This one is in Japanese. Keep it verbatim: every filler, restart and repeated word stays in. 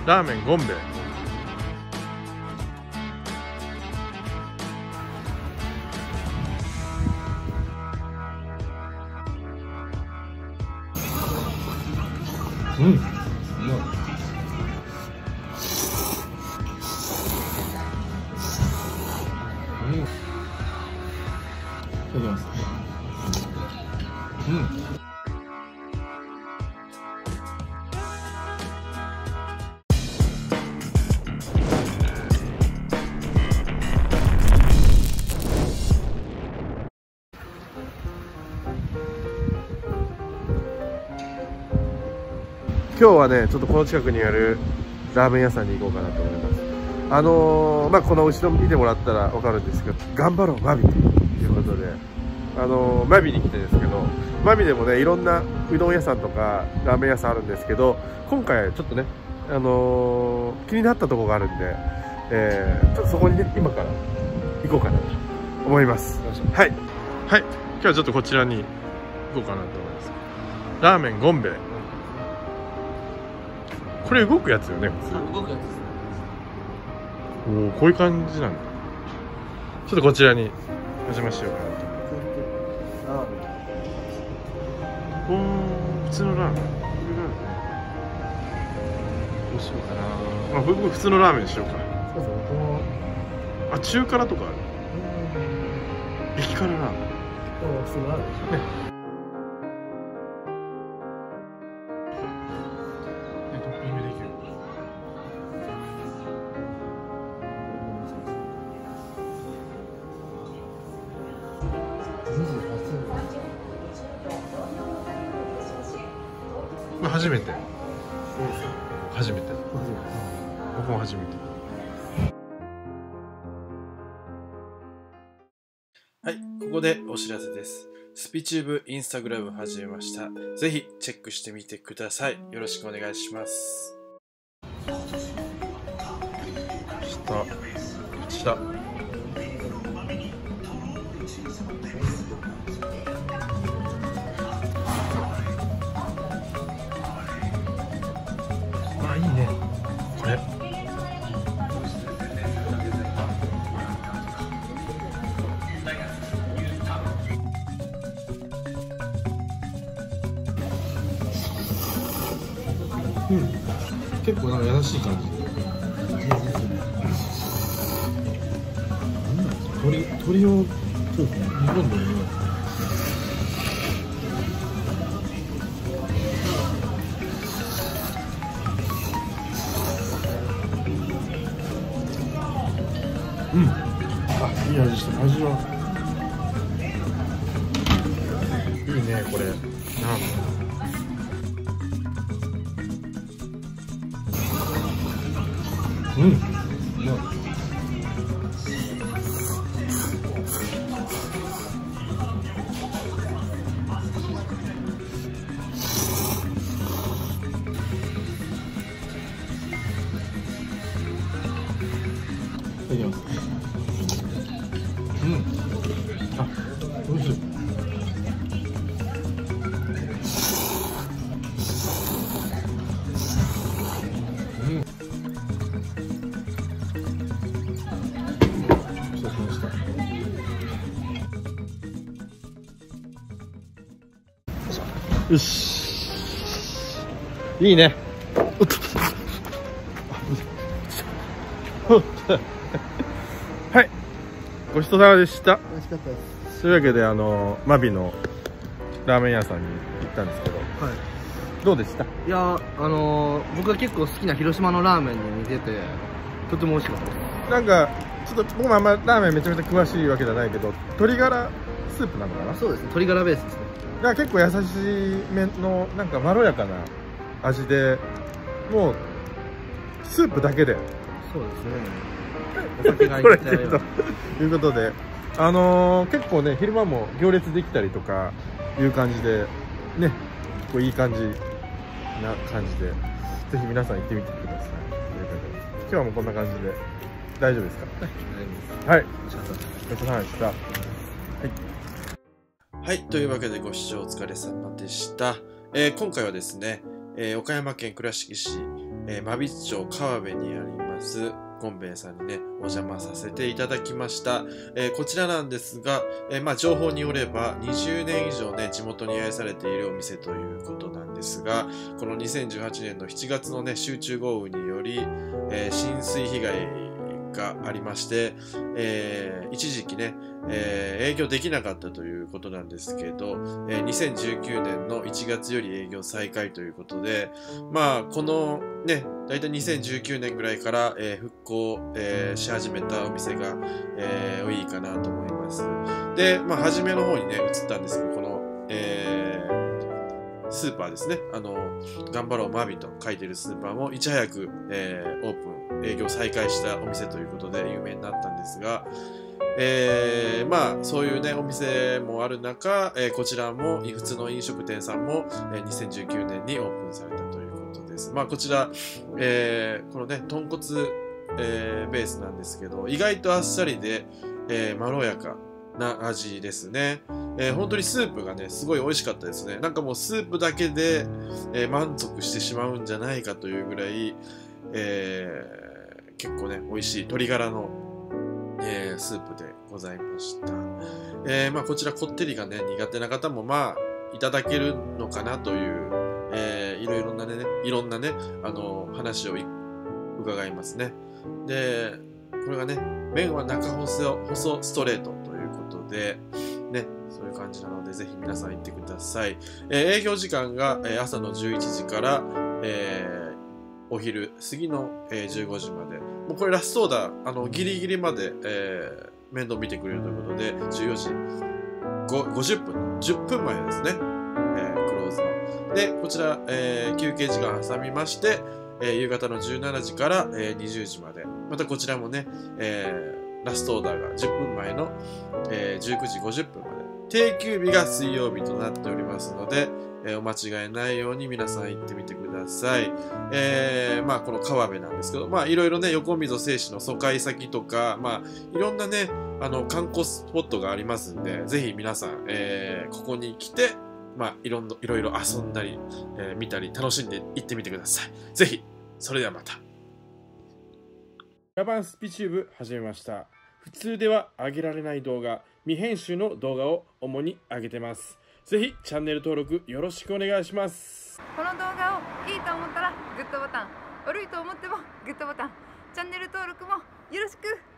ラーメンゴンベ。うん、うまい。うん。いただきます。うん。今日はね、ちょっとこの近くにあるラーメン屋さんに行こうかなと思います。あのー、まあこの後ろ見てもらったら分かるんですけど、頑張ろうマビということで、あのー、マビに来てるんですけど、マビでもねいろんなうどん屋さんとかラーメン屋さんあるんですけど、今回ちょっとね、あのー、気になったところがあるんで、えー、ちょっとそこにね今から行こうかなと思います。はいはい、今日はちょっとこちらに行こうかなと思います。ラーメンゴンベ。これ動くやつよね、普通。動くやつですね。おお、こういう感じなんだ。ちょっとこちらにお邪魔しようかなと。おお、普通のラーメン。どうしようかな。まあ、僕普通のラーメンにしようか。そうそう、この。あ、中辛とかある。激辛ラーメン。普通のラーメンでしょね。初めて。初めて。僕も初めて。はい、ここでお知らせです。スピチューブインスタグラム始めました。ぜひチェックしてみてください。よろしくお願いします。下、下。いいね、これ。うん、結構なんか優しい感じ。鶏、鶏をそうですね、煮込んでるね。うん、あ、いい味してる。味はいいね、これ。ラーメン。うん、うまい。いただきます。うん、あ、おいしい。うん。そうしました。よし。いいね。おっと。はい、ごちそうさまでした。美味しかったです。というわけで、あのマビのラーメン屋さんに行ったんですけど、はい、どうでした？いや、あのー、僕が結構好きな広島のラーメンに似てて、とても美味しかったです。 なんかちょっと僕もあんまラーメンめちゃめちゃ詳しいわけじゃないけど、鶏ガラスープなのかな？ そうですね、鶏ガラベースですね。 が結構優しめのなんかまろやかな味で、もうスープだけで。 そうですね。お酒が入ってるということで、あのー、結構ね昼間も行列できたりとかいう感じでね、結構いい感じな感じで、ぜひ皆さん行ってみてください。今日はもうこんな感じで大丈夫ですか？はい、ごちそうさまでした。はい、はい、というわけでご視聴お疲れ様でした。えー、今回はですね、えー、岡山県倉敷市、 えー、真備町川辺にありますゴンベイさんにねお邪魔させていただきました。えー、こちらなんですが、えー、まあ情報によればにじゅうねん以上ね地元に愛されているお店ということなんですが、このにせんじゅうはちねんのしちがつのね集中豪雨により、えー、浸水被害がありまして、えー、一時期ね、えー、営業できなかったということなんですけど、えー、にせんじゅうきゅうねんのいちがつより営業再開ということで、まあこのねだいたいにせんじゅうきゅうねんぐらいから、えー、復興、えー、し始めたお店が、えー、多いかなと思います。で、まあ初めの方にね移ったんですけど、この、えー、スーパーですね、あの頑張ろうマビと書いてるスーパーもいち早く、えー、オープン営業再開したお店ということで有名になったんですが、えー、まあそういうねお店もある中、えー、こちらも普通の飲食店さんも、えー、にせんじゅうきゅうねんにオープンされたということです。まあこちら、えー、このね豚骨、えー、ベースなんですけど、意外とあっさりで、えー、まろやかな味ですね。えー、本当にスープがねすごい美味しかったですね。なんかもうスープだけで、えー、満足してしまうんじゃないかというぐらい、えー結構ね、美味しい鶏ガラの、えー、スープでございました。えー、まあこちらこってりがね、苦手な方もまあいただけるのかなという、えー、いろいろなね、いろんなね、あの、話を伺いますね。で、これがね、麺は中細、細ストレートということで、ね、そういう感じなので、ぜひ皆さん行ってください。えー、営業時間が、えー、朝のじゅういちじから、えーお昼過ぎの、えー、じゅうごじまで。もうこれラストオーダー、あの、ギリギリまで、えー、面倒見てくれるということで、じゅうよじごじゅっぷん、じゅっぷんまえですね。えー、クローズの。で、こちら、えー、休憩時間挟みまして、えー、夕方のじゅうしちじから、えー、にじゅうじまで。またこちらもね、えー、ラストオーダーがじゅっぷんまえの、えー、じゅうくじごじゅっぷんまで。定休日が水曜日となっておりますので、えー、お間違えないように皆さん行ってみてください。えー、まあこの川辺なんですけど、まあいろいろね、横溝正史の疎開先とか、まあいろんなね、あの観光スポットがありますんで、ぜひ皆さん、えー、ここに来て、まあいろんな、いろいろ遊んだり、えー、見たり楽しんで行ってみてください。ぜひ、それではまた。 ラバンスピチューブ始めました。普通では上げられない動画、未編集の動画を主に上げてます。ぜひチャンネル登録よろしくお願いします。 この動画をいいと思ったらグッドボタン、悪いと思ってもグッドボタン、チャンネル登録もよろしく。